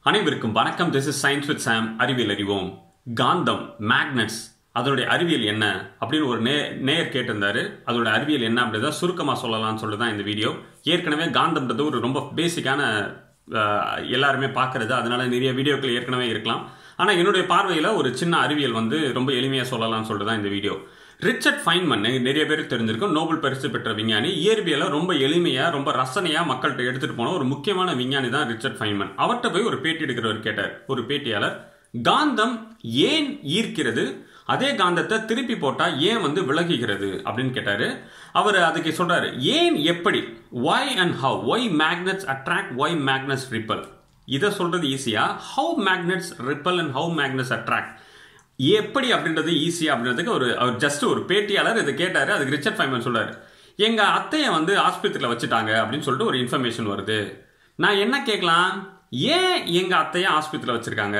அனைவருக்கும் வணக்கம். This is science with Sam. அறிவியல் அறிவோம். காந்தம், மேக்னெட்ஸ், அதோடைய அறிவியல் என்ன அப்படின்னு ஒரு நேயர் கேட்டிருந்தாரு. அதோட அறிவியல் என்ன அப்படின்றத சுருக்கமாக சொல்லலாம்னு சொல்லி தான் இந்த வீடியோ. ஏற்கனவே காந்தம்ன்றது ஒரு ரொம்ப பேசிக்கான எல்லாருமே பார்க்கறது, அதனால நிறைய வீடியோக்கள் ஏற்கனவே இருக்கலாம். ஆனால் என்னுடைய பார்வையில் ஒரு சின்ன அறிவியல் ரொம்ப எளிமையாக சொல்லலாம்னு சொல்லிட்டு தான் இந்த வீடியோ. ரிச்சர்ட் ஃபைன்மன் நிறைய பேருக்கு தெரிஞ்சிருக்கும், நோபல் பரிசு பெற்ற விஞ்ஞானி. இயற்பியலை ரொம்ப எளிமையா ரொம்ப ரசனையா மக்கள்கிட்ட எடுத்துட்டு போன ஒரு முக்கியமான விஞ்ஞானி தான் ரிச்சர்ட் ஃபைன்மன். அவர்கிட்ட போய் ஒரு பேட்டி எடுக்கிறவர் கேட்டார், ஒரு பேட்டியாளர், காந்தம் ஏன் ஈர்க்கிறது, அதே காந்தத்தை திருப்பி போட்டா ஏன் விலகுகிறது அப்படின்னு கேட்டாரு. அவர் அதுக்கு சொல்றாரு, ஏன், எப்படி, why and how, why magnets attract, why magnets repel. இதை சொல்றது ஈஸியா, how magnets repel and how magnets attract, எப்படி அப்படின்றது ஈஸியா அப்படின்றதுக்கு அவர் ஜஸ்ட் ஒரு பேட்டியாளர் இதை கேட்டாரு. அதுக்கு ரிச்சர்ட் ஃபைன்மன் சொல்றாரு, எங்க அத்தையை ஆஸ்பத்திரியில் வச்சுட்டாங்க அப்படின்னு சொல்லிட்டு ஒரு இன்ஃபர்மேஷன் வருது. நான் என்ன கேட்கலாம், ஏன் எங்க அத்தையை ஆஸ்பத்திரியில் வச்சிருக்காங்க?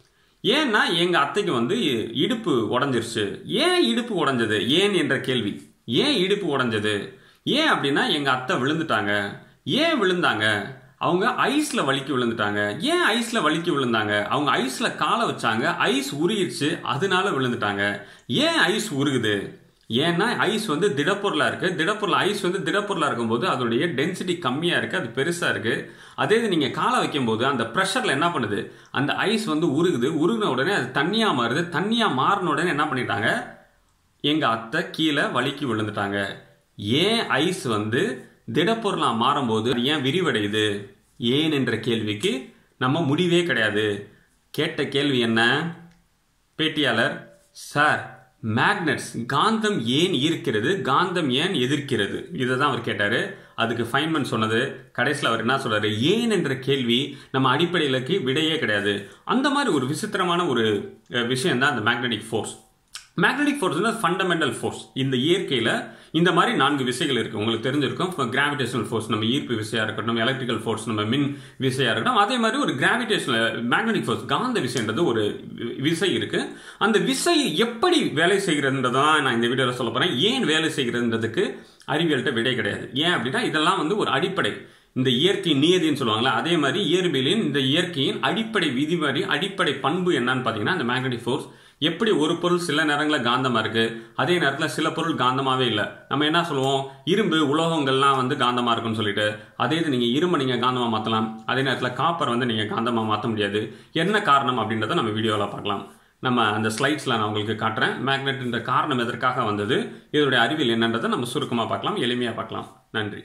ஏன்னா எங்க அத்தைக்கு இடுப்பு உடஞ்சிருச்சு. ஏன் இடுப்பு உடஞ்சது, ஏன் என்ற கேள்வி. ஏன் இடுப்பு உடஞ்சது, ஏன் அப்படின்னா எங்க அத்தை விழுந்துட்டாங்க. ஏன் விழுந்தாங்க? அவங்க ஐஸ்ல வலிக்கு விழுந்துட்டாங்க. ஏன் ஐஸ்ல வலிக்கு விழுந்தாங்க? அவங்க ஐஸ்ல காலை வச்சாங்க, ஐஸ் உருகிடுச்சு, அதனால விழுந்துட்டாங்க. ஏன் ஐஸ் உருகுது? ஏன்னா ஐஸ் திடப்பொருளா இருக்கு. ஐஸ் திடப்பொருளா இருக்கும்போது அதோடைய டென்சிட்டி கம்மியா இருக்கு, அது பெருசா இருக்கு. அதே இது நீங்க காலை வைக்கும் போது அந்த ப்ரெஷர்ல என்ன பண்ணுது, அந்த ஐஸ் உருகுது. உருகின உடனே அது தண்ணியா மாறுது. தண்ணியா மாறின உடனே என்ன பண்ணிட்டாங்க, எங்க அத்தை கீழே வலிக்கு விழுந்துட்டாங்க. ஏன் ஐஸ் திடப்பொருளா மாறும்போது ஏன் விரிவடையுது? ஏன் என்ற கேள்விக்கு நம்ம முடிவே கிடையாது. கேட்ட கேள்வி என்ன? பேட்டியாளர், சார், மேக்னெட்ஸ், காந்தம் ஏன் ஈர்க்கிறது, காந்தம் ஏன் எதிர்க்கிறது, இதை தான் அவர் கேட்டாரு. அதுக்கு ஃபைன்மன் சொன்னது, கடைசியில் அவர் என்ன சொல்றாரு, ஏன் என்ற கேள்வி நம்ம அடிப்படையிலுக்கு விடையே கிடையாது. அந்த மாதிரி ஒரு விசித்திரமான ஒரு விஷயம் தான் அந்த magnetic force. Magnetic force fundamental force. இந்த இயற்கையில் இந்த மாதிரி 4 விசைகள் இருக்கு, உங்களுக்கு தெரிஞ்சிருக்கும். கிராவிடேஷனல் ஃபோர்ஸ், நம்ம ஈர்ப்பு விசையா இருக்கட்டும், எலக்ட்ரிக்கல் ஃபோர்ஸ், நம்ம மின் விசையா இருக்கட்டும். அதே மாதிரி ஒரு கிராவிடேஷனல் மேக்னெட்டிக் ஃபோர்ஸ், காந்த விசைன்றது ஒரு விசை இருக்கு. அந்த விசை எப்படி வேலை செய்கிறதுன்றதான் நான் இந்த வீடியோவில் சொல்ல போறேன். ஏன் வேலை செய்கிறதுன்றதுக்கு அறிவியல்கிட்ட விடை கிடையாது. ஏன் அப்படின்னா இதெல்லாம் ஒரு அடிப்படை, இந்த இயற்கை நியதின்னு சொல்லுவாங்களா, அதே மாதிரி இயற்பியலின் இந்த இயற்கையின் அடிப்படை விதி மாதிரி அடிப்படை பண்பு என்னன்னு பார்த்தீங்கன்னா, இந்த மேக்னெட்டிக் ஃபோர்ஸ். எப்படி ஒரு பொருள் சில நேரங்களில் காந்தமா இருக்கு, அதே நேரத்தில் சில பொருள் காந்தமாவே இல்லை. நம்ம என்ன சொல்லுவோம், இரும்பு உலோகங்கள்லாம் காந்தமா இருக்குன்னு சொல்லிட்டு. அதே இது நீங்க இரும்பை நீங்க காந்தமா மாற்றலாம், அதே நேரத்தில் காப்பர் நீங்க காந்தமா மாற்ற முடியாது. என்ன காரணம் அப்படின்றத நம்ம வீடியோவில் பார்க்கலாம். நம்ம அந்த ஸ்லைட்ஸ்ல நான் உங்களுக்கு காட்டுறேன். மேக்னெட்ன்ற காரணம் எதற்காக வந்தது, இதோடைய அறிவியல் என்னன்றதை நம்ம சுருக்கமாக பார்க்கலாம், எளிமையாக பார்க்கலாம். நன்றி.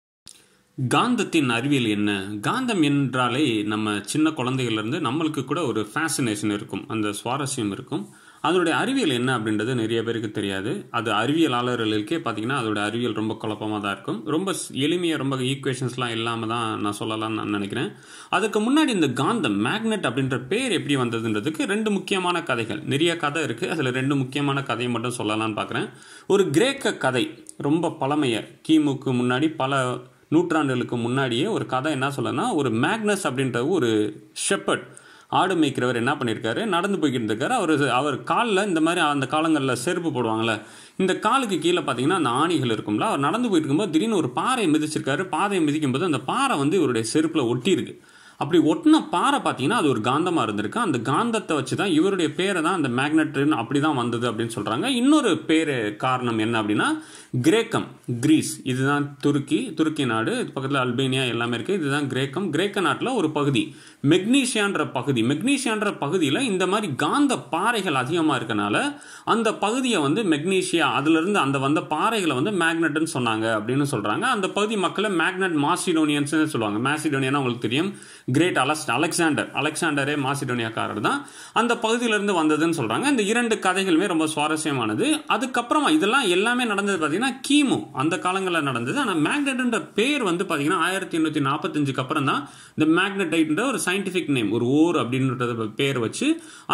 காந்தத்தின் அறிவியல் என்ன? காந்தம் என்றாலே நம்ம சின்ன குழந்தைகள்லேருந்து நம்மளுக்கு கூட ஒரு ஃபேசினேஷன் இருக்கும், அந்த சுவாரஸ்யம் இருக்கும். அதோடைய அறிவியல் என்ன அப்படின்றது நிறைய பேருக்கு தெரியாது. அது அறிவியலாளர்களுக்கே பார்த்தீங்கன்னா அதோட அறிவியல் ரொம்ப குழப்பமாக தான் இருக்கும். ரொம்ப எளிமையாக, ரொம்ப ஈக்குவேஷன்ஸ்லாம் இல்லாமல் தான் நான் சொல்லலாம்னு நான் நினைக்கிறேன். அதுக்கு முன்னாடி இந்த காந்தம், மேக்னெட் அப்படின்ற பேர் எப்படி வந்ததுன்றதுக்கு 2 முக்கியமான கதைகள், நிறைய கதை இருக்குது. அதில் 2 முக்கியமான கதையை மட்டும் சொல்லலாம்னு பார்க்குறேன். ஒரு கிரேக்க கதை, ரொம்ப பழமைய, கிமுக்கு முன்னாடி பல நூற்றாண்டுகளுக்கு முன்னாடியே ஒரு கதை என்ன சொல்லனா, ஒரு மேக்னஸ் அப்படின்ற ஒரு ஷெப்பர்ட், ஆடு மேய்க்கிறவர் என்ன பண்ணியிருக்காரு, நடந்து போய்கிட்டு இருக்காரு. அவர் காலில் இந்த மாதிரி அந்த காலங்களில் செருப்பு போடுவாங்கள்ல, இந்த காலுக்கு கீழே பார்த்தீங்கன்னா அந்த ஆணிகள் இருக்கும்ல. அவர் நடந்து போயிட்டு இருக்கும்போது திடீர்னு ஒரு பாறையை மிதிச்சிருக்காரு. பாதையை மிதிக்கும் போது அந்த பாறை இவருடைய செருப்பில் ஒட்டி இருக்கு. அப்படி ஒட்டின பாறை பார்த்தீங்கன்னா அது ஒரு காந்தமாக இருந்திருக்கு. அந்த காந்தத்தை வச்சு தான் இவருடைய பேரை தான் அந்த மேக்னெட்னு அப்படி தான் வந்தது அப்படின்னு சொல்கிறாங்க. இன்னொரு பேர் காரணம் என்ன அப்படின்னா, கிரேக்கம், கிரீஸ், இதுதான் துருக்கி நாடு, இது பக்கத்தில் அல்பேனியா எல்லாமே இருக்குது. இதுதான் கிரேக்கம். கிரேக்க நாட்டில் ஒரு பகுதி மெக்னீஷியான்ற பகுதியில் இந்த மாதிரி காந்த பாறைகள் அதிகமாக இருக்கனால அந்த பகுதியை மெக்னீஷியா, அதுலேருந்து அந்த வந்த பாறைகளை மேக்னெட்னு சொன்னாங்க அப்படின்னு சொல்கிறாங்க. அந்த பகுதி மக்களை மேக்னெட் மாசிடோனியன்ஸ் சொல்லுவாங்க. மாசிடோனியானா உங்களுக்கு தெரியும், கிரேட் அலெக்சாண்டரே மாசிடோனியாக்காரர் தான். அந்த பகுதியிலிருந்து வந்ததுன்னு சொல்றாங்க. இந்த 2 கதைகளுமே ரொம்ப சுவாரஸ்யமானது. அதுக்கப்புறமா இதெல்லாம் எல்லாமே நடந்தது பார்த்தீங்கன்னா கிமு அந்த காலங்களில் நடந்தது. ஆனால் மேக்னெட்ன்ற பேர் பார்த்தீங்கன்னா 1845க்கு அப்புறம் தான் இந்த மேக்னடைட்ன்ற ஒரு சயின்டிஃபிக் நேம், ஒரு ஓர் அப்படின்ற பேர் வச்சு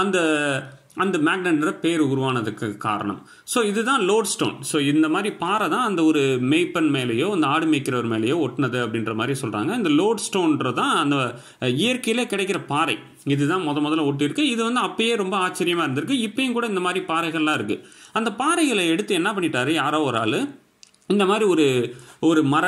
அந்த மேக்னெட்ன்ற பேர் உருவானதுக்கு காரணம். ஸோ இதுதான் லோட் ஸ்டோன். ஸோ இந்த மாதிரி பாறை தான் அந்த ஒரு மேய்ப்பன் மேலேயோ அந்த ஆடு மேய்க்கிறவர் மேலேயோ ஒட்டினது அப்படின்ற மாதிரி சொல்கிறாங்க. இந்த லோட் ஸ்டோன்றதான் அந்த இயற்கையிலே கிடைக்கிற பாறை. இதுதான் முதல்ல ஒட்டியிருக்கு. இது அப்பயே ரொம்ப ஆச்சரியமாக இருந்திருக்கு. இப்பயும் கூட இந்த மாதிரி பாறைகள்லாம் இருக்குது. அந்த பாறைகளை எடுத்து என்ன பண்ணிட்டாரு, யாரோ ஒரு ஆள் இந்த மாதிரி ஒரு மர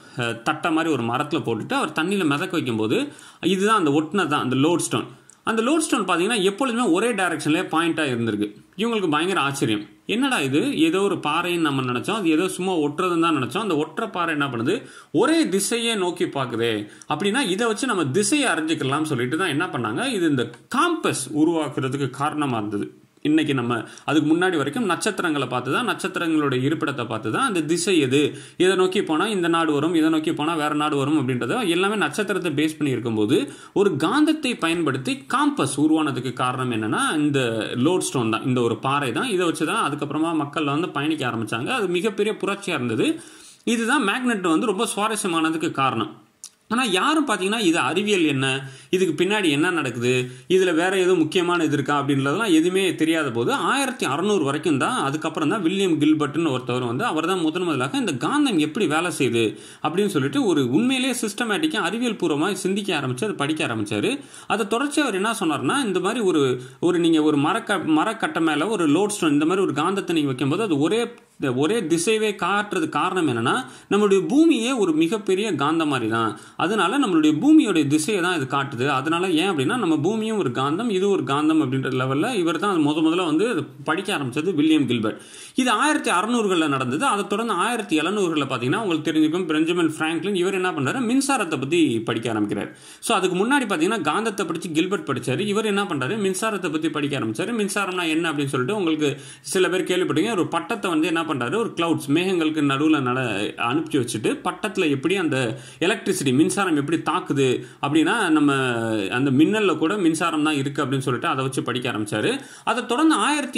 தட்டை மாதிரி ஒரு மரத்தில் போட்டுட்டு அவர் தண்ணியில் மிதக்க வைக்கும்போது இதுதான் அந்த ஒட்டினது தான் அந்த லோட் ஸ்டோன். அந்த லோட் ஸ்டோன் பார்த்தீங்கன்னா எப்பொழுதுமே ஒரே டைரக்ஷன்லேயே பாயிண்டாக இருந்திருக்கு. இவங்களுக்கு பயங்கர ஆச்சரியம், என்னடா இது, ஏதோ ஒரு பாறைன்னு நம்ம நினச்சோம், அது ஏதோ சும்மா ஒட்டுறதுன்னு தான் நினச்சோம், அந்த ஒற்ற பாறை என்ன பண்ணுது, ஒரே திசையே நோக்கி பார்க்குதே, அப்படின்னா இதை வச்சு நம்ம திசையை அறிஞ்சிக்கலாம்னு சொல்லிட்டு தான் என்ன பண்ணாங்க, இது இந்த காம்பஸ் உருவாக்குறதுக்கு காரணமாக இருந்தது. இன்னைக்கு நம்ம அதுக்கு முன்னாடி வரைக்கும் நட்சத்திரங்களை பார்த்து தான், நட்சத்திரங்களுடைய இருப்பிடத்தை பார்த்து தான் அந்த திசை எது, இதை நோக்கி போனால் இந்த நாடு வரும், இதை நோக்கி போனால் வேற நாடு வரும் அப்படின்றத எல்லாமே நட்சத்திரத்தை பேஸ் பண்ணி இருக்கும்போது ஒரு காந்தத்தை பயன்படுத்தி காம்பஸ் உருவானதுக்கு காரணம் என்னன்னா இந்த லோட் ஸ்டோன் தான், இந்த ஒரு பாறை தான். இதை வச்சு தான் அதுக்கப்புறமா மக்கள் வந்து பயணிக்க ஆரம்பிச்சாங்க. அது மிகப்பெரிய புரட்சியாக இருந்தது. இதுதான் மேக்னெட் வந்து ரொம்ப சுவாரஸ்யமானதுக்கு காரணம். ஆனால் யாரும் பார்த்தீங்கன்னா இது அறிவியல் என்ன, இதுக்கு பின்னாடி என்ன நடக்குது, இதில் வேற எதுவும் முக்கியமான இது இருக்கா அப்படின்றதெல்லாம் எதுவுமே தெரியாத போது 1600 வரைக்கும் தான், அதுக்கப்புறம் தான் வில்லியம் கில்பர்ட்னு ஒருத்தவர் வந்து அவர் தான் முதலாக இந்த காந்தம் எப்படி வேலை செய்யுது அப்படின்னு சொல்லிட்டு ஒரு உண்மையிலேயே சிஸ்டமேட்டிக்காக அறிவியல் பூர்வமாக சிந்திக்க ஆரம்பிச்சு அதை படிக்க ஆரம்பிச்சாரு. அதை தொடர்ச்சி அவர் என்ன சொன்னார்னா, இந்த மாதிரி ஒரு நீங்கள் ஒரு மரக்கட்டை மேலே ஒரு லோட் ஸ்டோன் இந்த மாதிரி ஒரு காந்தத்தை நீங்கள் வைக்கும்போது அது ஒரே திசைவே காட்டுறது காரணம் என்னன்னா, நம்மளுடைய பூமியே ஒரு மிகப்பெரிய காந்தம் மாதிரி தான். அதனால நம்மளுடைய பூமியோடைய திசையை தான் இது காட்டுது. அதனால ஏன் அப்படின்னா நம்ம பூமியும் ஒரு காந்தம், இது ஒரு காந்தம் அப்படின்ற லெவலில் இவர் தான் முதல்ல வந்து படிக்க ஆரம்பிச்சது வில்லியம் கில்பர்ட். இது 1600களில் நடந்தது. அதை தொடர்ந்து 1700களில் பார்த்தீங்கன்னா உங்களுக்கு தெரிஞ்சுக்கும் பெஞ்சமின் பிராங்க்லின் இவர் என்ன பண்றாரு, மின்சாரத்தை பற்றி படிக்க ஆரம்பிக்கிறார். ஸோ அதுக்கு முன்னாடி பார்த்தீங்கன்னா காந்தத்தை படித்து கில்பர்ட் படிச்சாரு. இவர் என்ன பண்றாரு, மின்சாரத்தை பற்றி படிக்க ஆரம்பிச்சாரு. மின்சாரம்னா என்ன அப்படின்னு சொல்லிட்டு உங்களுக்கு சில பேர் கேள்விப்பட்டீங்க. ஒரு பட்டத்தை வந்து என்ன பண்றாரு, ஒரு கிளவுட்ஸ் மேகங்களுக்கு நடுவில் அனுப்பிச்சு வச்சுட்டு பட்டத்தில் எப்படி அந்த எலக்ட்ரிசிட்டி மின்சாரம் எப்படி தாக்குது அப்படின்னா நம்ம அந்த மின்னல்ல கூட மின்சாரம் தான் இருக்கு அப்படின்னு சொல்லிட்டு அதை வச்சு படிக்க ஆரம்பிச்சாரு. அதை தொடர்ந்து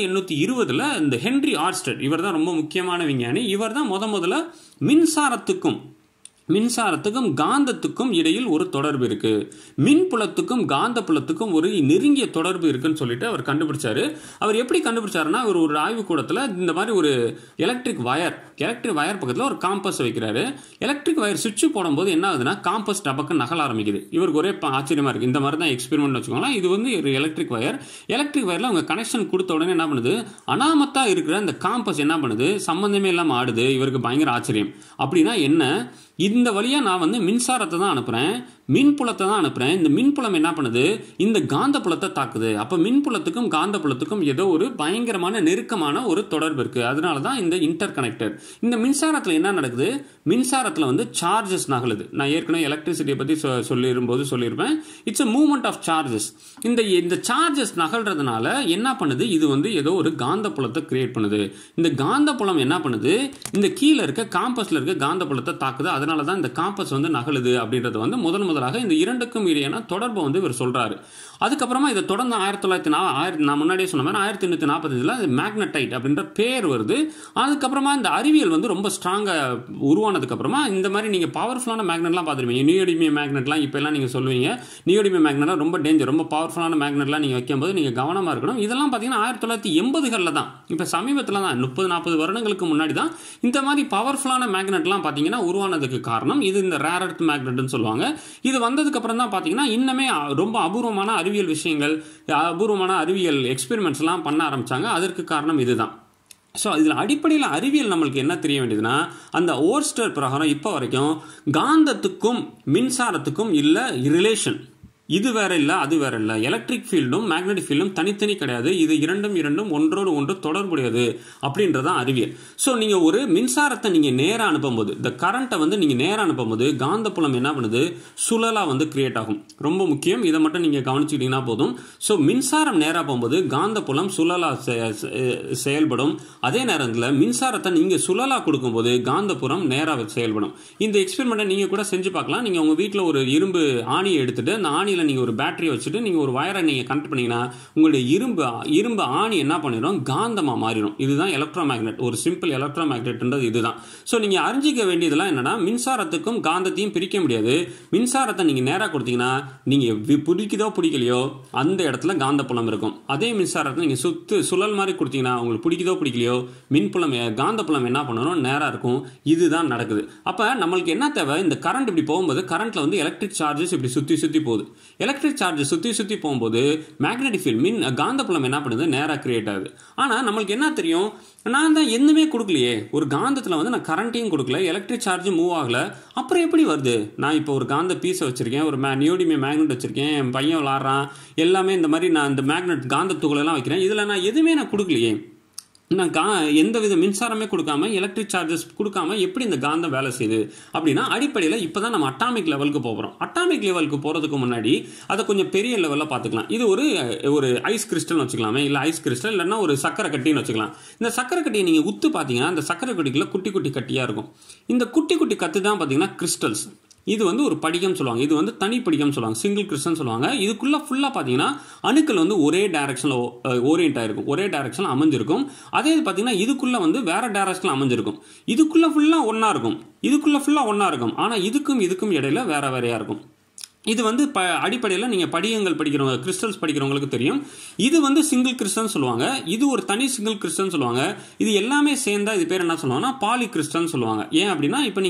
1820ல் இந்த ஹென்ரி ஆர்ஸ்டட் இவர் தான் ரொம்ப முக்கியமான விஞ்ஞானி. இவர் தான் முதல்ல மின்சாரத்துக்கும் காந்தத்துக்கும் இடையில் ஒரு தொடர்பு இருக்கு, மின்புலத்துக்கும் காந்த புலத்துக்கும் ஒரு நெருங்கிய தொடர்பு இருக்குன்னு சொல்லிட்டு அவர் கண்டுபிடிச்சாரு. அவர் எப்படி கண்டுபிடிச்சாருன்னா, ஒரு ஆய்வு கூடத்தில் இந்த மாதிரி ஒரு எலக்ட்ரிக் வயர் பக்கத்தில் ஒரு காம்பஸ் வைக்கிறாரு. எலக்ட்ரிக் வயர் சுவிட்ச் போடும்போது என்ன ஆகுதுன்னா காம்பஸ் டபக்கு நகல ஆரம்பிக்குது. இவருக்கு ஒரே ஆச்சரியமா இருக்கு. இந்த மாதிரி தான் எக்ஸ்பெரிமெண்ட் வச்சுக்கோங்களேன். இது வந்து ஒரு எலக்ட்ரிக் வயர்ல அவங்க கனெக்ஷன் கொடுத்த உடனே என்ன பண்ணுது, அனாமத்தா இருக்கிற அந்த காம்பஸ் என்ன பண்ணுது, சம்பந்தமே இல்லாமல் ஆடுது. இவருக்கு பயங்கர ஆச்சரியம். அப்படின்னா என்ன, இந்த வழியா நான் வந்து மின்சாரத்தை தான் அனுப்புறேன், மின்புலத்தை தான் அனுப்புறேன். இந்த மின்புலம் என்ன பண்ணுது, இந்த காந்த புலத்தை தாக்குது. அப்ப மின்புலத்துக்கும் காந்த புலத்துக்கும் ஏதோ ஒரு பயங்கரமான நெருக்கமான ஒரு தொடர்பு இருக்கு. அதனால தான் இந்த இன்டர் கனெக்டர். இந்த மின்சாரத்தில் என்ன நடக்குது, மின்சாரத்தில் வந்து சார்ஜஸ் நகலுது. நான் ஏற்கனவே எலக்ட்ரிசிட்டியை பற்றி சொல்லியிருப்பேன். It's a movement of charges. இந்த சார்ஜஸ் நகல்றதுனால என்ன பண்ணுது, இது வந்து ஏதோ ஒரு காந்த புலத்தை கிரியேட் பண்ணுது. இந்த காந்த புலம் என்ன பண்ணுது, இந்த கீழே இருக்க காம்பஸ்ல இருக்க காந்த புலத்தை தாக்குது. அதனால தான் இந்த காம்பஸ் வந்து நகலுது அப்படின்றது வந்து முதலாக இந்த இரண்டுக்கும் இடையான தொடர்பை வந்து இவர் சொல்றாரு. அதுக்கப்புறமா இதை தொடர்ந்து 1900 நான் முன்னாடியே சொன்ன மாதிரி 1845 மேக்னடைட் அப்படின்ற பேர் வருது. அதுக்கப்புறமா இந்த அறிவியல் வந்து ரொம்ப ஸ்ட்ராங்கா உருவானதுக்கு அப்புறமா இந்த மாதிரி நீங்க பவர்ஃபுல்லான மேக்னெட்லாம் பார்த்துருப்பீங்க. நியோடிமியம் மேக்னெட்லாம் இப்போ எல்லாம் நீங்க சொல்லுவீங்க, நியோடிமியம் மேக்னெட்லாம் ரொம்ப டேஞ்சர், ரொம்ப பவர்ஃபுல்லான மேக்னெட்லாம் நீங்க வைக்கும்போது நீங்க கவனமா இருக்கணும். இதெல்லாம் பார்த்தீங்கன்னா 1980களில் தான், இப்போ சமீபத்தில் தான் 30-40 வருடங்களுக்கு முன்னாடி தான் இந்த மாதிரி பவர்ஃபுல்லான மேக்னெட்லாம் பார்த்தீங்கன்னா உருவானதுக்கு காரணம் இது இந்த ரேர் எர்த் மேக்னெட்னு சொல்லுவாங்க. இது வந்ததுக்கு அப்புறம் தான் பார்த்தீங்கன்னா இன்னுமே ரொம்ப அபூர்வமான அறிவியல் விஷயங்கள், அபூர்வமான அறிவியல் எக்ஸ்பெரிமெண்ட்ஸ் எல்லாம் பண்ண ஆரம்பிச்சாங்க. அதற்கு காரணம் இதுதான். ஸோ இதில் அடிப்படையில் அறிவியல் நம்மளுக்கு என்ன தெரிய வேண்டியதுன்னா, அந்த ஓர்ஸ்டர் பிரகாரம் இப்போ வரைக்கும் காந்தத்துக்கும் மின்சாரத்துக்கும் இல்லை ரிலேஷன், இது வேற இல்லை அது வேற இல்லை. எலக்ட்ரிக் ஃபீல்டும் மேக்னெட்டிக் ஃபீல்டும் தனித்தனி கிடையாது. இது இரண்டும் ஒன்றோடு ஒன்று தொடர்புடையது அப்படின்றதான் அறிவியல். ஸோ நீங்கள் ஒரு மின்சாரத்தை நீங்கள் நேராக அனுப்பும்போது, இந்த கரண்ட்டை வந்து நீங்கள் நேராக அனுப்பும்போது காந்த புலம் என்ன பண்ணுது, சுழலாக வந்து கிரியேட் ஆகும். ரொம்ப முக்கியம், இதை மட்டும் நீங்கள் கவனிச்சுக்கிட்டீங்கன்னா போதும். ஸோ மின்சாரம் நேராக போகும்போது காந்த புலம் சுழலாக செயல்படும். அதே நேரத்தில் மின்சாரத்தை நீங்கள் சுழலாக கொடுக்கும்போது காந்த புலம் நேராக செயல்படும். இந்த எக்ஸ்பெரிமெண்ட்டை நீங்கள் கூட செஞ்சு பார்க்கலாம். நீங்கள் உங்கள் வீட்டில் ஒரு இரும்பு ஆணியை எடுத்துட்டு அந்த ஆணியில் நீங்க ஒரு பேட்டரியை வச்சுட்டு நீங்க ஒரு வயரை நீங்க கனெக்ட் பண்ணீங்கன்னா உங்களுடைய இரும்பு ஆணி என்ன பண்ணிடும், காந்தமா மாறிடும். இதுதான் எலக்ட்ரோ மேக்னெட். ஒரு சிம்பிள் எலக்ட்ரோ மேக்னெட்ன்றது இதுதான். ஸோ நீங்க அறிஞ்சிக்க வேண்டியதெல்லாம் என்னன்னா, மின்சாரத்துக்கும் காந்தத்தையும் பிரிக்க முடியாது. மின்சாரத்தை நீங்க நேரா கொடுத்தீங்கன்னா நீங்க பிடிக்குதோ பிடிக்கலையோ அந்த இடத்துல காந்த புலம் இருக்கும். அதே மின்சாரத்தை நீங்க சுழல் மாதிரி கொடுத்தீங்கன்னா உங்களுக்கு பிடிக்குதோ பிடிக்கலையோ மின்புலம் காந்த புலம் என்ன பண்ணணும், நேரா இருக்கும். இதுதான் நடக்குது. அப்ப நம்மளுக்கு என்ன தேவை, இந்த கரண்ட் இப்படி போகும்போது கரண்ட்ல வந்து எலக்ட்ரிக் சார்ஜஸ் இப்படி சுத்தி போகுது. எலக்ட்ரிக் சார்ஜ் சுற்றி போகும்போது மேக்னெட்டிக் ஃபீல்ட் காந்தப்புலம் என்ன பண்ணுது, நேராக கிரியேட் ஆகுது. ஆனால் நம்மளுக்கு என்ன தெரியும், நான் தான் எதுவுமே கொடுக்கலையே, ஒரு காந்தத்தில் வந்து நான் கரண்ட்டையும் கொடுக்கல, எலக்ட்ரிக் சார்ஜ் மூவ் ஆகலை, அப்புறம் எப்படி வருது? நான் இப்போ ஒரு காந்த பீஸை வச்சுருக்கேன், ஒரு நியோடிமிய மேக்னெட் வச்சுருக்கேன், என் பையன் விளாட்றான், எல்லாமே இந்த மாதிரி நான் இந்த மேக்னெட் காந்த துகளெல்லாம் வைக்கிறேன், இதில் நான் எதுவுமே நான் கொடுக்கலையே, நான் எந்த வித மின்சாரமே கொடுக்காம எலக்ட்ரிக் சார்ஜஸ் கொடுக்காம எப்படி இந்த காந்தம் வேலை செய்யுது அப்படின்னா, அடிப்படையில் இப்போ தான் நம்ம அட்டாமிக் லெவலுக்கு போகிறோம். அட்டாமிக் லெவலுக்கு போகிறதுக்கு முன்னாடி அதை கொஞ்சம் பெரிய லெவலில் பார்த்துக்கலாம். இது ஒரு ஐஸ் கிறிஸ்டல்னு வச்சுக்கலாமே, இல்லை ஐஸ் கிறிஸ்டல் இல்லைன்னா ஒரு சக்கரை கட்டின்னு வச்சுக்கலாம். இந்த சக்கரை கட்டியை நீங்கள் உத்து பார்த்தீங்கன்னா அந்த சக்கரை கட்டிக்குள்ள குட்டி குட்டி கட்டியாக இருக்கும். இந்த குட்டி குட்டி கட்டு தான் பார்த்தீங்கன்னா கிறிஸ்டல்ஸ். இது வந்து ஒரு படிகம் சொல்லுவாங்க, இது வந்து தனி படிகம் சொல்லுவாங்க, சிங்கிள் கிறிஸ்டல் சொல்லுவாங்க. இதுக்குள்ள ஃபுல்லாக பார்த்தீங்கன்னா அணுக்கள் வந்து ஒரே டைரக்ஷனில் ஓரியன்ட் ஆயிருக்கும், ஒரே டைரக்ஷனில் அமைஞ்சிருக்கும். அதே பார்த்தீங்கன்னா இதுக்குள்ள வந்து வேற டைரக்ஷனில் அமைஞ்சிருக்கும். இதுக்குள்ள ஃபுல்லாக ஒன்றா இருக்கும், இதுக்குள்ள ஃபுல்லாக ஒன்றா இருக்கும். ஆனால் இதுக்கும் இடையில வேற வேறையா இருக்கும். இது வந்து அடிப்படையில் நீங்கள் படிகங்கள் படிக்கிறவங்க, கிறிஸ்டல்ஸ் படிக்கிறவங்களுக்கு தெரியும். இது வந்து சிங்கிள் கிறிஸ்டல் சொல்லுவாங்க, இது ஒரு தனி சிங்கிள் கிறிஸ்டல் சொல்லுவாங்க. இது எல்லாமே சேர்ந்தா இது பேர் என்ன சொல்லுவாங்கன்னா பாலி கிறிஸ்டல் சொல்லுவாங்க. ஏன் அப்படின்னா, இப்போ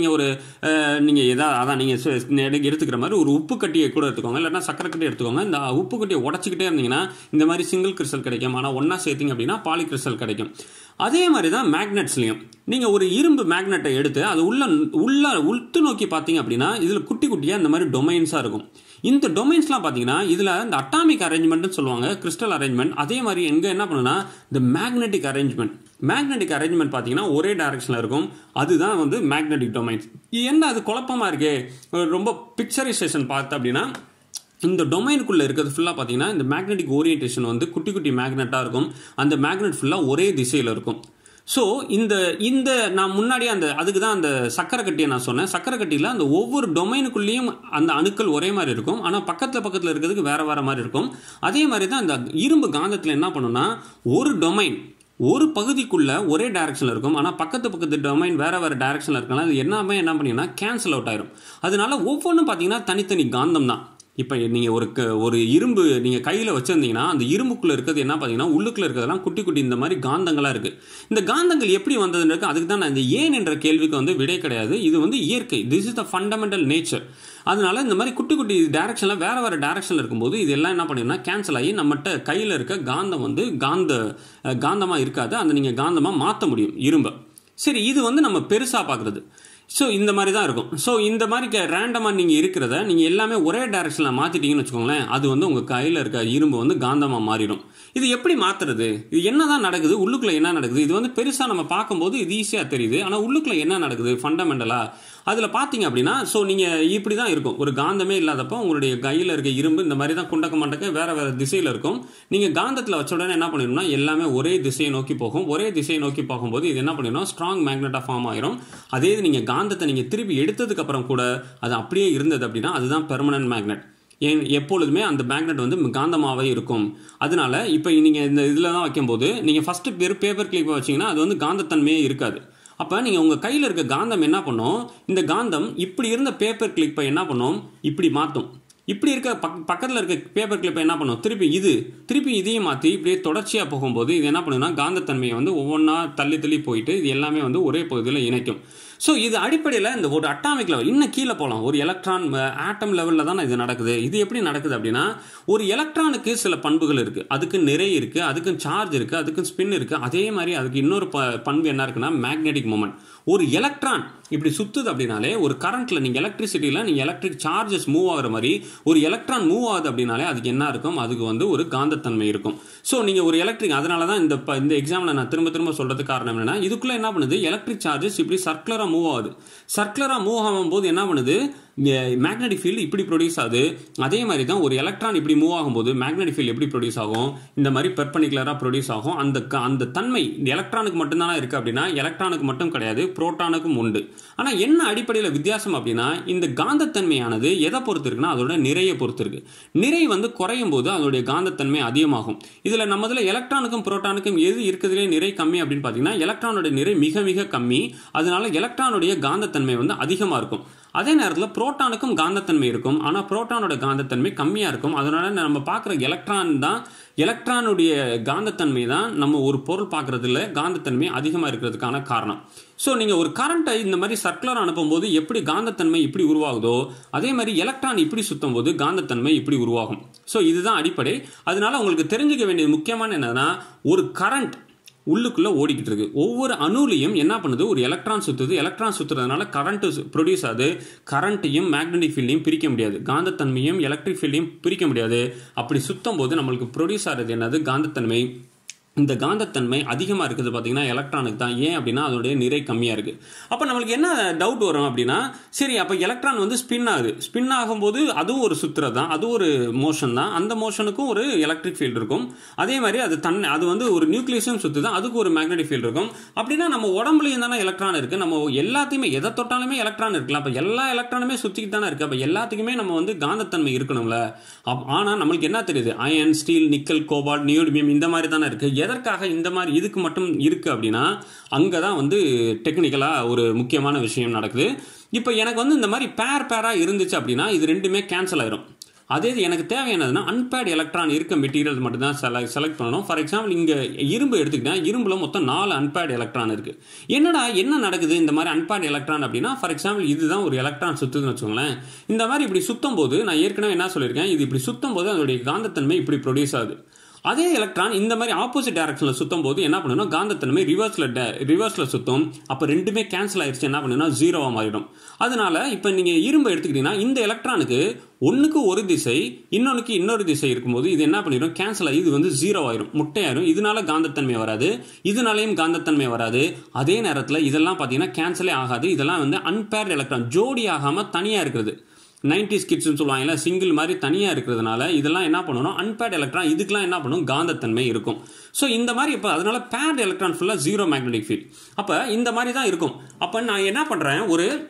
நீங்கள் அதான் நீங்கள் எடுத்துக்கிற மாதிரி ஒரு உப்பு கட்டியை கூட எடுத்துக்கோங்க, இல்லைன்னா சக்கரை கட்டி எடுத்துக்கோங்க. இந்த உப்பு கட்டியை உடச்சிக்கிட்டே இருந்தீங்கன்னா இந்த மாதிரி சிங்கிள் கிறிஸ்டல் கிடைக்கும். ஆனால் ஒன்றா சேர்த்திங்க அப்படின்னா பாலி கிறிஸ்டல் கிடைக்கும். அதே மாதிரி தான் மேக்னெட்ஸ்லையும் நீங்கள் ஒரு இரும்பு மேக்னெட்டை எடுத்து அது உள்த்து நோக்கி பார்த்தீங்க அப்படின்னா இதில் குட்டி குட்டியாக இந்த மாதிரி டொமைன்ஸாக இருக்கும். இந்த டொமைன்ஸ்லாம் பார்த்தீங்கன்னா இதில் இந்த அட்டாமிக் அரேஞ்ச்மெண்ட்னு சொல்லுவாங்க, கிறிஸ்டல் அரேஞ்ச்மெண்ட். அதே மாதிரி எங்கே என்ன பண்ணுன்னா இந்த மேக்னெட்டிக் அரேஞ்ச்மெண்ட் பார்த்தீங்கன்னா ஒரே டைரக்ஷனில் இருக்கும். அதுதான் வந்து மேக்னெட்டிக் டொமைன்ஸ். என்ன அது குழப்பமாக இருக்கே, ரொம்ப பிக்சரைசேஷன் பார்த்து அப்படின்னா இந்த டொமைனுக்குள்ளே இருக்கிறது ஃபுல்லாக பார்த்தீங்கன்னா இந்த மேக்னெட்டிக் ஓரியன்டேஷன் வந்து குட்டி குட்டி மேக்னெட்டாக இருக்கும். அந்த மேக்னெட் ஃபுல்லாக ஒரே திசையில் இருக்கும். ஸோ இந்த நான் முன்னாடியே அதுக்கு தான் அந்த சக்கரை கட்டியை நான் சொன்னேன். சக்கரை கட்டியில் அந்த ஒவ்வொரு டொமைனுக்குள்ளேயும் அந்த அணுக்கள் ஒரே மாதிரி இருக்கும், ஆனால் பக்கத்தில் இருக்கிறதுக்கு வேற மாதிரி இருக்கும். அதே மாதிரி தான் இந்த இரும்பு காந்தத்தில் என்ன பண்ணுன்னா, ஒரு டொமைன் ஒரு பகுதிக்குள்ள ஒரே டைரக்ஷனில் இருக்கும், ஆனால் பக்கத்து டொமைன் வேற டைரக்ஷனில் இருக்கலாம். அது என்ன பண்ணீங்கன்னா கேன்சல் அவுட் ஆயிரும். அதனால ஒவ்வொன்றும் பார்த்தீங்கன்னா தனித்தனி காந்தம் தான். இப்போ நீங்கள் ஒரு இரும்பு நீங்கள் கையில் வச்சுருந்தீங்கன்னா அந்த இரும்புக்குள்ளே இருக்கிறது என்ன பார்த்தீங்கன்னா உள்ளுக்குள்ளே இருக்கிறதெல்லாம் குட்டி குட்டி இந்த மாதிரி காந்தங்களாக இருக்குது. இந்த காந்தங்கள் எப்படி வந்ததுன்றது அதுக்கு தான் நான் இந்த ஏன் என்ற கேள்விக்கு வந்து விடை கிடையாது. இது வந்து இயற்கை, this is the fundamental nature. அதனால இந்த மாதிரி குட்டி குட்டி டைரக்ஷனில் வேற டைரக்ஷனில் இருக்கும்போது இதெல்லாம் என்ன பண்ணிடும்னா கேன்சல் ஆகி நம்மகிட்ட கையில் இருக்க காந்தம் வந்து காந்தமாக இருக்காது, அந்த நீங்கள் காந்தமாக மாற்ற முடியும் இரும்பை. சரி, இது வந்து நம்ம பெருசாக பார்க்குறது. ஸோ இந்த மாதிரி தான் இருக்கும். ஸோ இந்த மாதிரி ரேண்டமாக நீங்கள் இருக்கிறத நீங்கள் எல்லாமே ஒரே டைரக்ஷனில் மாற்றிட்டீங்கன்னு வச்சுக்கோங்களேன், அது வந்து உங்கள் கையில் இருக்க இரும்பு வந்து காந்தமாக மாறிடும். இது எப்படி மாற்றுறது? இது என்ன தான் நடக்குது, உள்ளுக்குள்ளே என்ன நடக்குது? இது வந்து பெருசாக நம்ம பார்க்கும்போது இது ஈஸியாக தெரியுது, ஆனால் உள்ளுக்குள்ளே என்ன நடக்குது ஃபண்டமெண்டலாக அதில் பார்த்தீங்க அப்படின்னா, ஸோ நீங்கள் இப்படி தான் இருக்கும். ஒரு காந்தமே இல்லாதப்போ உங்களுடைய கையில் இருக்க இரும்பு இந்த மாதிரி தான் குண்டக்க வேற திசையில் இருக்கும். நீங்கள் காந்தத்தில் வச்ச உடனே என்ன பண்ணிடணும்னா எல்லாமே ஒரே திசையை நோக்கி போகும். ஒரே திசையை நோக்கி போகும்போது இது என்ன பண்ணிடணும், ஸ்ட்ராங் மேக்னெட்டாக ஃபார்ம் ஆயிரும். அதே இது நீங்கள் காந்தத்தை நீங்கள் திருப்பி எடுத்ததுக்கு அப்புறம் கூட அது அப்படியே இருந்தது அப்படின்னா அதுதான் பெர்மனன்ட் மேக்னெட். எப்பொழுதுமே அந்த மேக்னெட் வந்து காந்தமாகவே இருக்கும். அதனால இப்போ நீங்கள் இந்த இதில் தான் வைக்கும்போது நீங்கள் ஃபஸ்ட்டு பேப்பர் கிளிப்பை வச்சிங்கன்னா அது வந்து காந்தத்தன்மையே இருக்காது. அப்போ நீங்கள் உங்கள் கையில் இருக்க காந்தம் என்ன பண்ணும், இந்த காந்தம் இப்படி இருந்த பேப்பர் கிளிப்பை என்ன பண்ணும், இப்படி மாற்றும். இப்படி இருக்க பக்கத்தில் இருக்க பேப்பர் கிளிப்பை என்ன பண்ணும், திருப்பி இதையும் மாற்றி இப்படியே தொடர்ச்சியாக போகும்போது இது என்ன பண்ணுன்னா காந்தத்தன்மையை வந்து ஒவ்வொன்றா தள்ளி போயிட்டு இது எல்லாமே வந்து ஒரே பகுதியில் இணைக்கும். ஸோ இது அடிப்படையில் இந்த ஒரு அட்டாமிக் லெவல் இன்னும் கீழே போகலாம், ஒரு எலக்ட்ரான் ஆட்டம் லெவலில் தான் இது நடக்குது. இது எப்படி நடக்குது அப்படின்னா, ஒரு எலக்ட்ரானுக்கு சில பண்புகள் இருக்குது, அதுக்கு நிறை இருக்குது, அதுக்கு சார்ஜ் இருக்குது, அதுக்கு ஸ்பின் இருக்குது. அதே மாதிரி அதுக்கு இன்னொரு பண்பு என்ன இருக்குன்னா மேக்னெட்டிக் மொமெண்ட். ஒரு எலக்ட்ரான் இப்படி சுத்துது அப்படின்னாலே, ஒரு கரண்ட்ல நீங்கள் எலக்ட்ரிசிட்டியில் நீங்கள் எலக்ட்ரிக் சார்ஜஸ் மூவ் ஆகிற மாதிரி ஒரு எலக்ட்ரான் மூவ் ஆகுது அப்படின்னாலே அதுக்கு என்ன இருக்கும், அதுக்கு வந்து ஒரு காந்தத்தன்மை இருக்கும். ஸோ நீங்கள் ஒரு எலக்ட்ரிக், அதனால தான் இந்த எக்ஸாம்பிள் நான் திரும்ப சொல்றதுக்கு காரணம் என்னன்னா, இதுக்குள்ள என்ன பண்ணுது, எலக்ட்ரிக் சார்ஜஸ் இப்படி சர்க்குலரா மூவ் ஆகுது. சர்க்குலரா மூவ் ஆகும்போது என்ன பண்ணுது, மேக்னெட்டிக் ஃபீல்டு இப்படி ப்ரொடியூஸ் ஆகுது. அதே மாதிரி தான் ஒரு எலக்ட்ரான் இப்படி மூவ் ஆகும்போது மேக்னெட்டிக் ஃபீல்டு எப்படி ப்ரொடியூஸ் ஆகும், இந்த மாதிரி பெர்பெண்டிகுலராக ப்ரொடியூஸ் ஆகும். அந்த தன்மை எலக்ட்ரானுக்கு மட்டும்தானே இருக்குது அப்படின்னா, எலக்ட்ரானுக்கு மட்டும் கிடையாது, புரோட்டானுக்கும் உண்டு. ஆனால் என்ன அடிப்படையில் வித்தியாசம் அப்படின்னா, இந்த காந்தத்தன்மையானது எதை பொறுத்து இருக்குன்னா அதோட நிறைய பொறுத்து இருக்கு. நிறை வந்து குறையும் போது அதோடைய காந்தத்தன்மை அதிகமாகும். இதில் நம்ம எலக்ட்ரானுக்கும் புரோட்டானுக்கும் எது இருக்கிறதுலே நிறை கம்மி அப்படின்னு பார்த்தீங்கன்னா, எலக்ட்ரானோட நிறை மிக மிக கம்மி. அதனால எலக்ட்ரானுடைய காந்தத்தன்மை வந்து அதிகமாக இருக்கும். அதே நேரத்தில் புரோட்டானுக்கும் காந்தத்தன்மை இருக்கும், ஆனால் புரோட்டானோட காந்தத்தன்மை கம்மியாக இருக்கும். அதனால நம்ம பார்க்குற எலக்ட்ரானுடைய காந்தத்தன்மை தான் நம்ம ஒரு பொருள் பார்க்குறதுல காந்தத்தன்மை அதிகமாக இருக்கிறதுக்கான காரணம். ஸோ நீங்கள் ஒரு கரண்ட்டை இந்த மாதிரி சர்க்குலர் அனுப்பும்போது எப்படி காந்தத்தன்மை இப்படி உருவாகுதோ அதே மாதிரி எலக்ட்ரான் இப்படி சுற்றும் போது காந்தத்தன்மை இப்படி உருவாகும். ஸோ இதுதான் அடிப்படை. அதனால உங்களுக்கு தெரிஞ்சுக்க வேண்டியது முக்கியமான என்னன்னா, ஒரு கரண்ட் உள்ளுக்குள்ள ஓடிக்கிட்டு இருக்கு. ஒவ்வொரு அணுலையும் என்ன பண்ணுது, ஒரு எலக்ட்ரான் சுத்துது. எலக்ட்ரான் சுத்துறதுனால கரண்ட் ப்ரொடியூஸ் ஆகுது. கரண்ட்டையும் மேக்னெட்டிக் ஃபீல்டையும் பிரிக்க முடியாது, காந்தத்தன்மையும் எலக்ட்ரிக் ஃபீல்டையும் பிரிக்க முடியாது. அப்படி சுத்தும் போது நம்மளுக்கு ப்ரொடியூஸ் ஆகிறது என்னது, காந்தத்தன்மை. இந்த காந்தத்தன்மை அதிகமாக இருக்குது பார்த்தீங்கன்னா எலக்ட்ரானுக்கு தான். ஏன் அப்படின்னா அதோடைய நிறை கம்மியாக இருக்குது. அப்போ நம்மளுக்கு என்ன டவுட் வரும் அப்படின்னா, சரி அப்போ எலக்ட்ரான் வந்து ஸ்பின் ஆகுது. ஸ்பின் ஆகும்போது அதுவும் ஒரு சுத்துறது தான், அது ஒரு மோஷன் தான். அந்த மோஷனுக்கும் ஒரு எலக்ட்ரிக் ஃபீல்டு இருக்கும். அதே மாதிரி அது வந்து ஒரு நியூக்ளியஸும் சுத்து தான், அதுக்கு ஒரு மேக்னெட்டிக் ஃபீல்டு இருக்கும். அப்படின்னா நம்ம உடம்புலையும் தானே எலக்ட்ரான் இருக்குது. நம்ம எல்லாத்தையுமே எதை தொட்டாலுமே எலக்ட்ரான் இருக்குல்ல. அப்போ எல்லா எலக்ட்ரானுமே சுற்றிக்கிட்டு தானே இருக்குது. அப்போ எல்லாத்துக்குமே நம்ம வந்து காந்தத்தன்மை இருக்கணும்ல. ஆனால் நம்மளுக்கு என்ன தெரியுது, iron, steel, nickel, cobalt, neodymium இந்த மாதிரி தானே இருக்குது. எதற்காக இந்த மாதிரி இதுக்கு மட்டும் இருக்கு அப்படின்னா, அங்கதான் வந்து டெக்னிக்கலா ஒரு முக்கியமான விஷயம் நடக்குது. இப்போ எனக்கு வந்து இந்த மாதிரி பேரா இருந்துச்சு அப்படின்னா இது ரெண்டுமே கேன்சல் ஆயிரும். அதே எனக்கு தேவையானதுன்னா அன்பேட் எலக்ட்ரான் இருக்க மெட்டீரியல் மட்டும் தான் செலக்ட் பண்ணணும். ஃபார் எக்ஸாம்பிள் இங்கே இரும்பு எடுத்துக்கிட்டேன், இரும்புல மொத்தம் 4 அன்பேட் எலக்ட்ரான் இருக்கு. என்ன நடக்குது இந்த மாதிரி அன்பேட் எலக்ட்ரான் அப்படின்னா, ஃபார் எக்ஸாம்பிள் இதுதான் ஒரு எலக்ட்ரான் சுத்துதுன்னு வச்சுக்கோங்களேன். இந்த மாதிரி இப்படி சுத்தும் போது நான் ஏற்கனவே என்ன சொல்லியிருக்கேன், இது இப்படி சுத்தும் போது அதோடைய காந்தத்தன்மை இப்படி ப்ரொடியூஸ் ஆகுது. அதே எலக்ட்ரான் இந்த மாதிரி ஆப்போசிட் டைரக்ஷன்ல சுத்தும் போது என்ன பண்ணணும், காந்தத்தன்மை ரிவர்ஸ்ல சுத்தும். அப்ப ரெண்டுமே கேன்சல் ஆயிடுச்சு. என்ன பண்ணணும், ஜீரோவா மாறிடும். அதனால இப்ப நீங்க இரும்பு எடுத்துக்கிட்டீங்கன்னா இந்த எலக்ட்ரானுக்கு ஒன்னுக்கு ஒரு திசை, இன்னொன்னுக்கு இன்னொரு திசை இருக்கும்போது இது என்ன பண்ணிடும், கேன்சல் ஆகி இது வந்து ஜீரோ ஆயிரும், முட்டையாயிரும். இதனால காந்தத்தன்மை வராது, இதனாலையும் காந்தத்தன்மை வராது. அதே நேரத்தில் இதெல்லாம் பார்த்தீங்கன்னா கேன்சலே ஆகாது. இதெல்லாம் வந்து அன்பேர்ட் எலக்ட்ரான், ஜோடி ஆகாம தனியா இருக்கிறது. 90s கிட்ஸ்னு சொல்லுவாங்கல்ல, சிங்கிள் மாதிரி தனியாக இருக்கிறதுனால இதெல்லாம் என்ன பண்ணணும், அன்பேர்ட் எலக்ட்ரான். இதுக்கெல்லாம் என்ன பண்ணும், காந்தத்தன்மை இருக்கும். ஸோ இந்த மாதிரி இப்போ அதனால பேர்ட் எலக்ட்ரான் ஃபுல்லாக ஜீரோ மேக்னெட்டிக் ஃபீல்ட். அப்போ இந்த மாதிரி தான் இருக்கும். அப்போ நான் என்ன பண்ணுறேன்,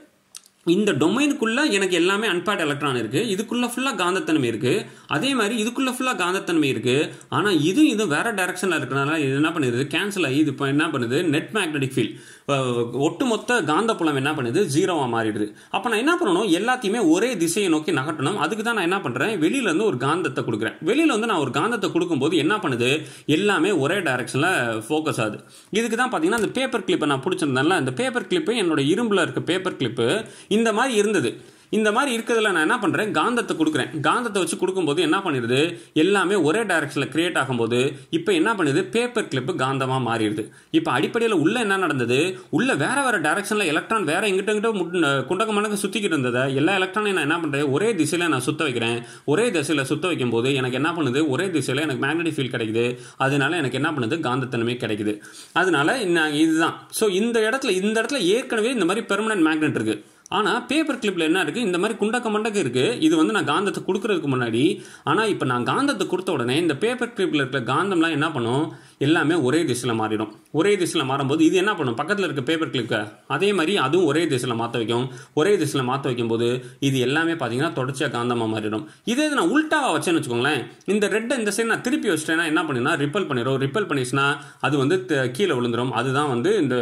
இந்த டொமைனுக்குள்ள எனக்கு எல்லாமே அன்பேர்ட் எலக்ட்ரான் இருக்கு, இதுக்குள்ள ஃபுல்லா காந்தத்தன்மை இருக்கு. அதே மாதிரி இதுக்குள்ள ஃபுல்லா காந்தத்தன்மை இருக்கு. ஆனா இது வேற டைரக்ஷன்ல இருக்கனால இது என்ன பண்ணுது, கேன்சல் ஆகி இது என்ன பண்ணுது, நெட் மேக்னெட்டிக் ஃபீல்ட், ஒட்டுமொத்த காந்தப்புலம் என்ன பண்ணுது, ஜீரோவா மாறிடுது. அப்ப நான் என்ன பண்ணணும், எல்லாத்தையுமே ஒரே திசையை நோக்கி நகட்டணும். அதுக்கு தான் நான் என்ன பண்றேன், வெளியில இருந்து ஒரு காந்தத்தை கொடுக்குறேன். வெளியில வந்து நான் ஒரு காந்தத்தை கொடுக்கும்போது என்ன பண்ணுது, எல்லாமே ஒரே டைரக்ஷன்ல ஃபோக்கஸ் ஆகுது. இதுக்கு தான் பாத்தீங்கன்னா அந்த பேப்பர் கிளிப்பை நான் பிடிச்சிருந்தேன்ல, அந்த பேப்பர் கிளிப்பு என்னோட இரும்புல இருக்க பேப்பர் கிளிப்பு இந்த மாதிரி இருந்தது. இந்த மாதிரி இருக்கிறதுல நான் என்ன பண்றேன், காந்தத்தை கொடுக்குறேன். காந்தத்தை வச்சு கொடுக்கும்போது என்ன பண்ணிடுது, எல்லாமே ஒரே டைரக்ஷன்ல கிரியேட் ஆகும்போது இப்போ என்ன பண்ணுது, பேப்பர் கிளிப்பு காந்தமா மாறிடுது. இப்போ அடிப்படையில் உள்ள என்ன நடந்தது, உள்ள வேற டைரக்ஷன்ல எலக்ட்ரான் வேற எங்கிட்ட குண்டக்க மணக்க சுத்திக்கிட்டு இருந்ததை எல்லா எலக்ட்ரானையும் நான் என்ன பண்றேன், ஒரே திசையில நான் சுத்த வைக்கிறேன். ஒரே திசையில சுத்த வைக்கும் போது எனக்கு என்ன பண்ணுது, ஒரே திசையில எனக்கு மேக்னெட்டிக் ஃபீல்ட் கிடைக்குது. அதனால எனக்கு என்ன பண்ணுது, காந்தத்தன்மை கிடைக்குது. அதனால இதுதான். ஸோ இந்த இடத்துல ஏற்கனவே இந்த மாதிரி பெர்மனன்ட் மேக்னெட் இருக்கு. ஆனா பேப்பர் கிளிப்ல என்ன இருக்கு, இந்த மாதிரி குண்டக்க மண்டக்க இருக்கு. இது வந்து நான் காந்தத்தை கொடுக்கறதுக்கு முன்னாடி. ஆனா இப்ப நான் காந்தத்தை கொடுத்த உடனே இந்த பேப்பர் கிளிப்ல இருக்க காந்தம்லாம் என்ன பண்ணும், எல்லாமே ஒரே திசையில மாறிடும். ஒரே திசையில மாறும்போது இது என்ன பண்ணும், பக்கத்துல இருக்க பேப்பர் கிளிப்க அதே மாதிரி அதுவும் ஒரே திசையில மாற்ற வைக்கும். ஒரே திசையில மாற்ற வைக்கும் போது இது எல்லாமே பாத்தீங்கன்னா தொடர்ச்சியா காந்தமா மாறிடும். இதே நான் உல்டாவா வச்சேன்னு வச்சுக்கோங்களேன், இந்த ரெட்டை இந்த சைடு நான் திருப்பி வச்சிட்டேன்னா என்ன பண்ணுன்னா ரிப்பல் பண்ணிடும். ரிப்பல் பண்ணிச்சுன்னா அது வந்து கீழே விழுந்துடும். அதுதான் வந்து இந்த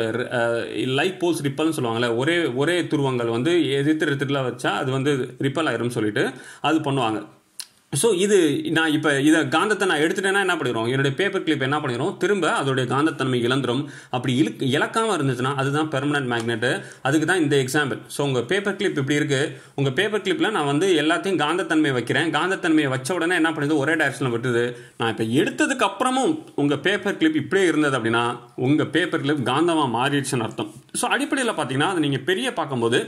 லைட் போல்ஸ் ரிப்பல்னு சொல்லுவாங்கல்ல, ஒரே துருவங்கள் வந்து எதிர்த்துல வச்சா அது வந்து ரிப்பல் ஆயிரும் சொல்லிட்டு அது பண்ணுவாங்க. ஸோ நான் இப்போ இதை காந்தத்தை நான் எடுத்துட்டேன்னா என்ன பண்ணிடும், என்னுடைய பேப்பர் கிளிப் என்ன பண்ணிடும், திரும்ப அதோடைய காந்தத்தன்மை இழந்துடும். அப்படி இழக்காமல் இருந்துச்சுன்னா அதுதான் பெர்மனன்ட் மேக்னெட்டு. அதுக்கு தான் இந்த எக்ஸாம்பிள். ஸோ உங்கள் பேப்பர் கிளிப் இப்படி இருக்கு. உங்கள் பேப்பர் கிளிப்பில் நான் வந்து எல்லாத்தையும் காந்தத்தன்மை வைக்கிறேன். காந்தத்தன்மையை வச்ச உடனே என்ன பண்ணுது, ஒரே டைரக்ஷனில் விட்டுது. நான் இப்போ எடுத்ததுக்கு அப்புறமும் உங்கள் பேப்பர் கிளிப் இப்படியே இருந்தது அப்படின்னா உங்கள் பேப்பர் கிளிப் காந்தமாக மாறிடுச்சுன்னு அர்த்தம். ஸோ அடிப்படையில் பார்த்தீங்கன்னா அது நீங்கள் பெரிய பார்க்கும்போது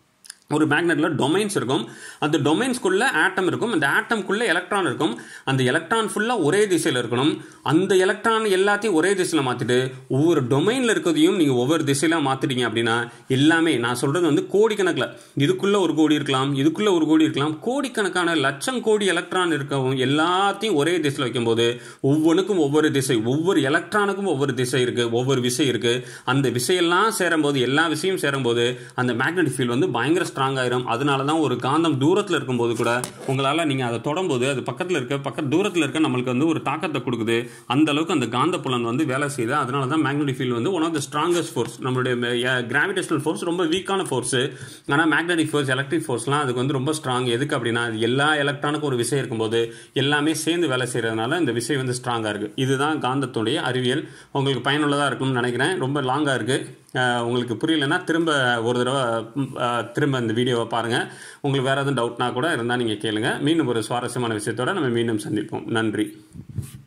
ஒரு மேக்னெட்ல டொமைன்ஸ் இருக்கும். அந்த டொமைன்ஸ்குள்ள ஆட்டம் இருக்கும். அந்த ஆட்டம்குள்ள எலக்ட்ரான் இருக்கும். அந்த எலக்ட்ரான் ஃபுல்லா ஒரே திசையில் இருக்கணும். அந்த எலக்ட்ரான் எல்லாத்தையும் ஒரே திசையில் மாத்திட்டு ஒவ்வொரு டொமைன்ல இருக்கிறதையும் நீங்க ஒவ்வொரு திசையில மாத்திட்டீங்க அப்படின்னா எல்லாமே நான் சொல்றது வந்து கோடிக்கணக்கில், இதுக்குள்ள ஒரு கோடி இருக்கலாம், இதுக்குள்ள ஒரு கோடி இருக்கலாம், கோடிக்கணக்கான லட்சம் கோடி எலக்ட்ரான் இருக்கவும் எல்லாத்தையும் ஒரே திசையில் வைக்கும்போது ஒவ்வொன்றுக்கும் ஒவ்வொரு திசை, ஒவ்வொரு எலக்ட்ரானுக்கும் ஒவ்வொரு திசை இருக்கு, ஒவ்வொரு விசை இருக்கு. அந்த விசையெல்லாம் சேரும்போது, எல்லா விசையும் சேரும்போது அந்த மேக்னெட்டிக் ஃபீல்ட் வந்து பயங்கர ஸ்ட்ராங் ஆயிரும். அதனால தான் ஒரு காந்தம் தூரத்தில் இருக்கும்போது கூட உங்களால் நீங்கள் அதை தொடும்போது அது தூரத்தில் இருக்க நம்மளுக்கு வந்து ஒரு தாக்கத்தை கொடுக்குது. அந்த அளவுக்கு அந்த காந்த புலன் வந்து வேலை செய்யுது. அதனால தான் மேக்னெட்டிக் ஃபீல்டு வந்து one of the strongest force. நம்மளுடைய கிராவிடேஷனல் ஃபோர்ஸ் ரொம்ப வீக்கான ஃபோர்ஸு. ஆனால் மேக்னெட்டிக் ஃபோர்ஸ், எலக்ட்ரிக் ஃபோர்ஸ்லாம் அதுக்கு வந்து ரொம்ப ஸ்ட்ராங். எதுக்கு அப்படின்னா எல்லா எலக்ட்ரானுக்கும் ஒரு விசை இருக்கும்போது எல்லாமே சேர்ந்து வேலை செய்கிறதுனால இந்த விசை வந்து ஸ்ட்ராங்காக இருக்குது. இதுதான் காந்தத்துடைய அறிவியல். உங்களுக்கு பயனுள்ளதாக இருக்கும்னு நினைக்கிறேன். ரொம்ப லாங்காக இருக்குது. உங்களுக்கு புரியலைன்னா திரும்ப ஒரு தடவை திரும்ப இந்த வீடியோவை பாருங்கள். உங்களுக்கு வேறு எதுவும் டவுட்னா கூட இருந்தால் நீங்கள் கேளுங்கள். மீண்டும் ஒரு சுவாரஸ்யமான விஷயத்தோடு நம்ம மீண்டும் சந்திப்போம். நன்றி.